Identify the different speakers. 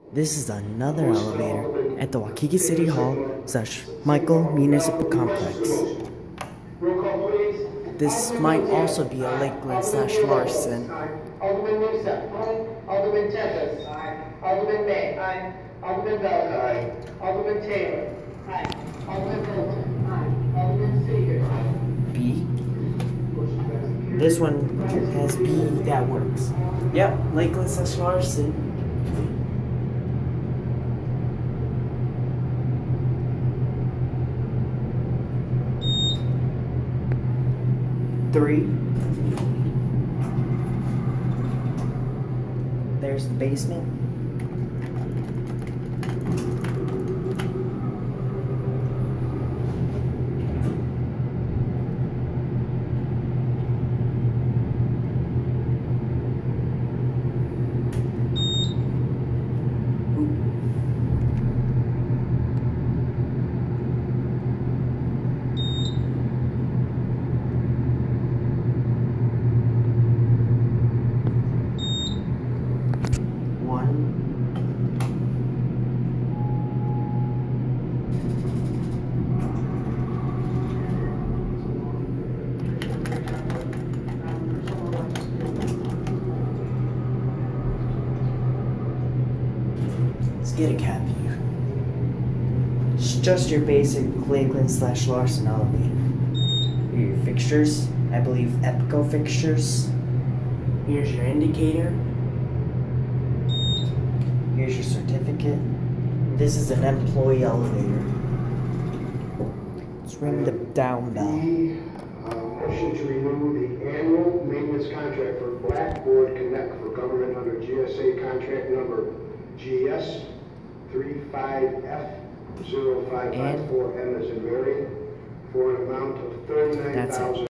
Speaker 1: This is another elevator at the Waukegan City Hall / Michael Municipal Complex.
Speaker 2: Roll call, please.
Speaker 1: This might also be a Lakeland / Larsen.
Speaker 2: Alderman mixup. Alderman Tempest. Alderman May. Alderman Belton. Alderman Taylor. Alderman Bolton. Alderman Seeger.
Speaker 1: B. This one has B that works. Yep, Lakeland / Larsen. Three. There's the basement. Let's get a cap view. It's just your basic Lakeland / Larsen elevator. Here are your fixtures. I believe Epico fixtures. Here's your indicator. Here's your certificate. This is an employee elevator. Let's ring the down bell.
Speaker 2: Motion to renew the annual maintenance contract for Blackboard Connect for government under GSA contract number GS 35F0554M as in Mary for an amount of $39,000.